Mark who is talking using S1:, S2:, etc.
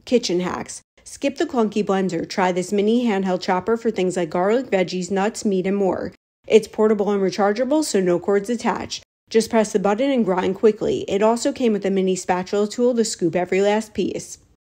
S1: Kitchen hacks. Skip the clunky blender. Try this mini handheld chopper for things like garlic, veggies, nuts, meat, and more. It's portable and rechargeable, so no cords attached. Just press the button and grind quickly. It also came with a mini spatula tool to scoop every last piece.